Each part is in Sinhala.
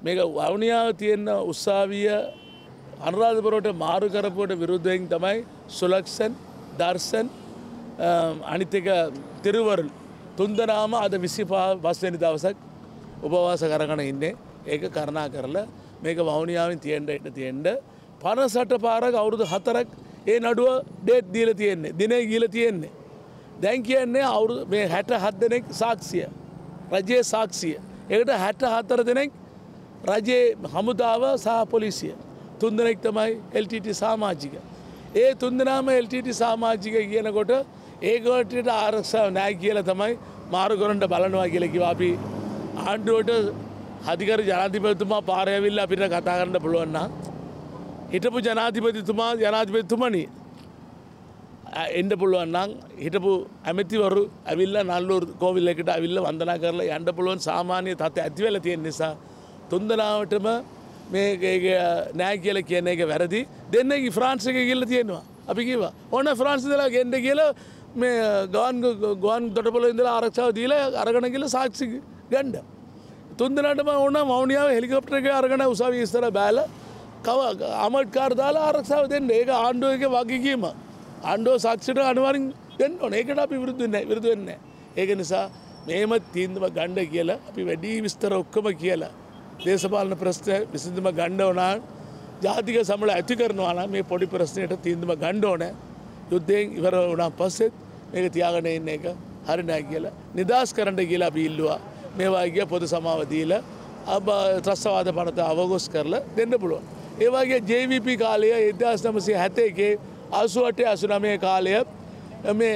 මේක වවුනියාව තියෙන උසාවිය අනුරාධපුරට මාරු කරපුවට විරුද්ධයෙන් තමයි සුලක්ෂන් දර්ශන් අනිත් එක තිරුවරුල් තුන්දෙනාම අද 25 වෙනි දවසක් උපවාස කරගෙන ඉන්නේ. ඒක කරුණා කරලා මේක වවුනියාවෙන් තියෙන්න 58 පාරක් අවුරුදු 4ක් ඒ නඩුව ඩේට් දීලා තියෙන්නේ. දිනේ ගිහලා තියෙන්නේ. දැන් කියන්නේ අවුරුදු මේ 67 දෙනෙක් සාක්ෂිය. රජයේ සාක්ෂිය. ඒකට 64 දෙනෙක් රජයේ හමුදාව සහ පොලිසිය. 3 දෙනෙක් තමයි LTT සමාජික. ඒ 3 දෙනාම LTT සමාජික කියනකොට ඒකට ආරක්ෂාව නැහැ කියලා තමයි මාරු කරන්න බලනවා කියලා කිව්වා. අපි ආණ්ඩුවට අධිකාරී ජනාධිපතිතුමා පාරේ ඇවිල්ලා අපිට කතා කරන්න පුළුවන් නම් හිටපු ජනාධිපතිතුමනි එන්න පුළුවන් නම් හිටපු ඇමතිවරු ඇවිල්ලා නල්ලූර් කෝවිලකට ඇවිල්ලා වන්දනා කරලා යන්න පුළුවන් සාමාන්‍ය තත්ත්වය ඇති වෙලා තියෙන නිසා තුන්දෙනාටම මේ නෑ කියලා කියන එක වැරදි. දෙන්නේ ෆ්‍රාන්ස් එකේ ගිහලා තියෙනවා. අපි කිව්වා ඕන ෆ්‍රාන්ස් ඉඳලා ගෙන්න කියලා මේ ගුවන් තොටුපළ ඉඳලා ආරක්ෂාව දීලා අරගෙන ගිහලා සාක්ෂි ගන්න. තුන්දෙනාටම ඕන වවුනියාව හෙලිකොප්ටර් එකේ අරගෙන උසාවිය ඉස්සර බෑලා අමඩ් කාර් දාලා ආරක්ෂාව දෙන්න. ඒක ආණ්ඩුවගේ වගකීම. ආණ්ඩුව සාක්ෂියට අනිවාර්යෙන් දෙන්න ඕනේ. ඒකට අපි විරුද්ධ වෙන්නේ නැහැ. ඒක නිසා මේම තීන්දුව ගන්න කියලා අපි වැඩි විස්තර ඔක්කොම කියලා දේශපාලන ප්‍රශ්න විසඳුම ගන්න ඕන. ජාතික සමල ඇති කරනවා නම් මේ පොඩි ප්‍රශ්නයට තීන්දුව ගන්න ඕනේ. යුද්ධයෙන් ඉවර වුණා පස්සෙත් මේක තියාගෙන ඉන්න එක හරි නෑ කියලා නිදාස් කරන්න කියලා අපි ඉල්ලුවා. මේවා ගිය පොදු සමාව දීලා ත්‍රස්තවාද පනත අවගොස් කරලා දෙන්න පුළුවන්. ඒ වගේ JVP කාලය 1971 88 89 කාලය මේ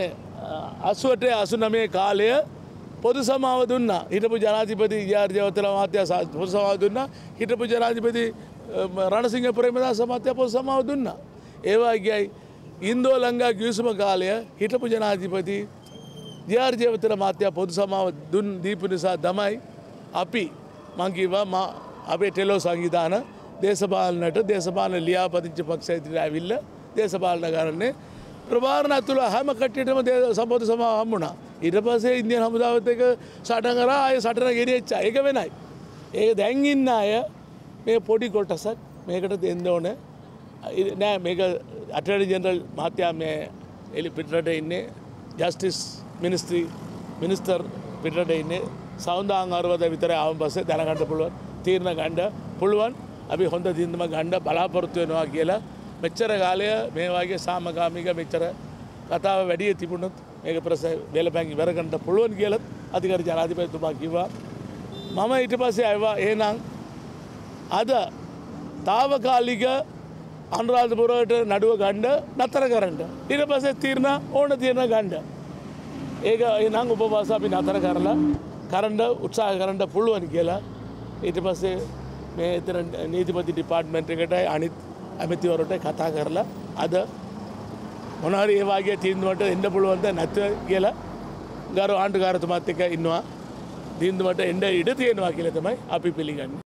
88 89 කාලය පොදු සමාව දුන්නා. හිටපු ජනාධිපති ජේ.ආර්. ජයවර්ධන මහත්තයා පොදු සමාව දුන්නා. හිටපු ජනාධිපති රණසිංහ ප්‍රේමදාස මහත්තයා පොදු සමාව දුන්නා. ඒ වගේයි ඉන්දෝ ලංකා කිවිසුම කාලය හිටපු ජනාධිපති ජේ.ආර්. ජයවර්ධන මහත්තයා පොදු සමාව දීපු නිසා තමයි අපි මං කිව්වා අපේ ටෙලෝ සංවිධාන දේශපාලන ලියාපදිංචි පක්ෂය ඉදිරියට ඇවිල්ලා දේශපාලන කරන්නේ ප්‍රභාරණ ඇතුළ හැම කට්ටියටම සම්පූර්ණ සමාව හම්බුණා. ඊට පස්සේ ඉන්දියන් හමුදාවත් එක්ක සටන් කරා ආයේ සටන ගෙනියච්චා. ඒක වෙනයි. ඒක දැන් ඉන්න අය මේ පොඩි කොටසක් මේකට දෙන්න ඕනේ. නෑ මේක අටර්නි ජෙනරල් මහත්තයා මේ පිටරට ඉන්නේ ජස්ටිස් මිනිස්ටර් පිටරට ඉන්නේ සෞන්දාංගාරවද විතරයි ආවන් පස්සේ දැනගන්න පුළුවන්. තීරණ ගන්න පුළුවන්. අපි හොඳ දින්දම ගන්න බලාපොරොත්තු වෙනවා කියලා මෙච්චර කාලය මේ වගේ සාමකාමීක මෙච්චර කතාව වැඩි තිබුණොත් මේක වේලපැන් ඉවර කරන්න පුළුවන් කියලා අධිකාරී ජනාධිපතිතුමා කිව්වා. මම ඊට පස්සේ ආවා එහෙනම් අද తాවකාලික අනුරාධපුරයට නඩුව ගන්න නතර කරන්න. ඊට පස්සේ තීරණ ගන්න. ඒක එහෙනම් උපවාස අපි නතර කරලා කරන්න උත්සාහ කරන්න පුළුවන් කියලා ඊට පස්සේ මේ එතන නීතිපති ඩිපාර්ට්මන්ට් එකට අනිත් ඇමතිවරට කතා කරලා අද මොනවාරි ඒ වගේ තීන්දුවට එන්න පුළුවන්ද නැත්ද කියලා ගරු ආණ්ඩුකාරතුමාත් එක්ක ඉන්නවා. තීන්දුවට එන්න ඉඩ තියෙනවා කියලා තමයි අපි පිළිගන්නේ.